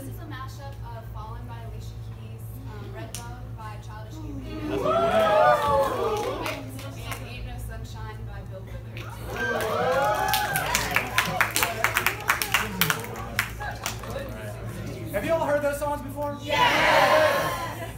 this is a mashup of Fallin by Alicia Keys, Redbone by Childish Gambino, and Ain't No Sunshine by Bill Withers. Have you all heard those songs before? Yes!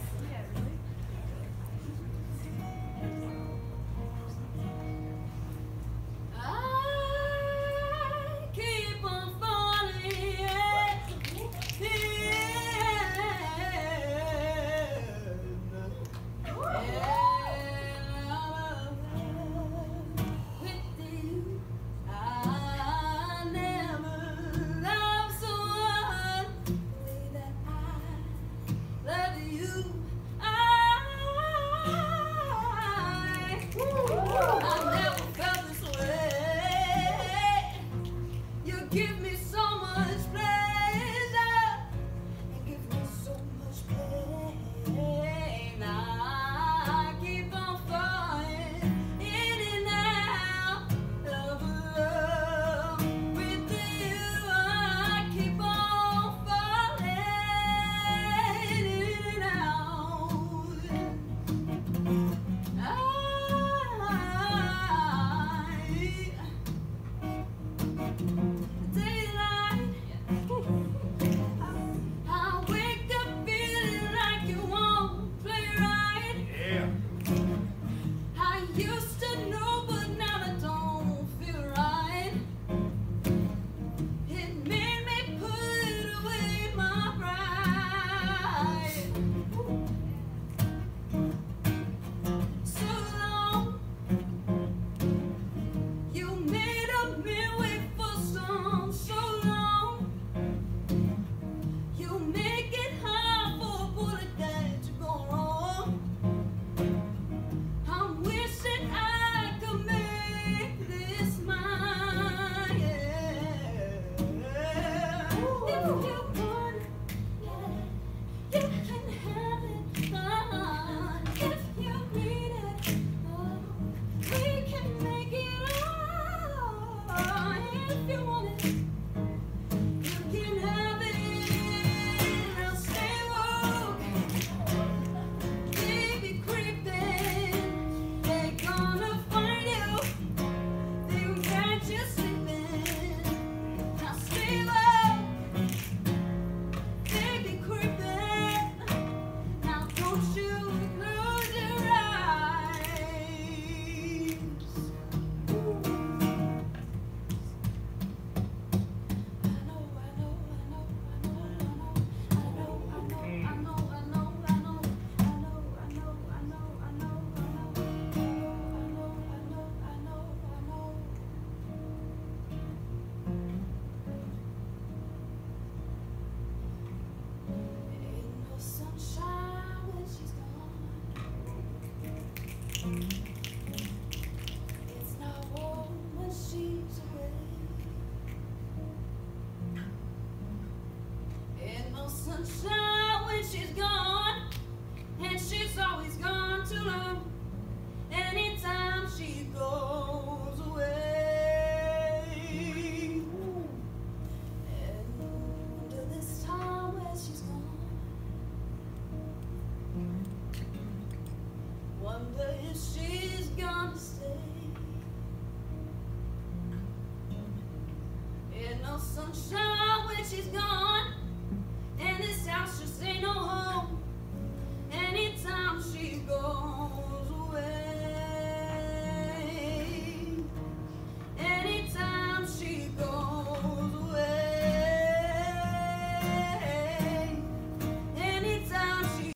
Give me so much pleasure, and give me so much pain. I keep on falling in and out of love with you. I keep on falling in and sunshine when she's gone, and she's always gone too long. Anytime she goes.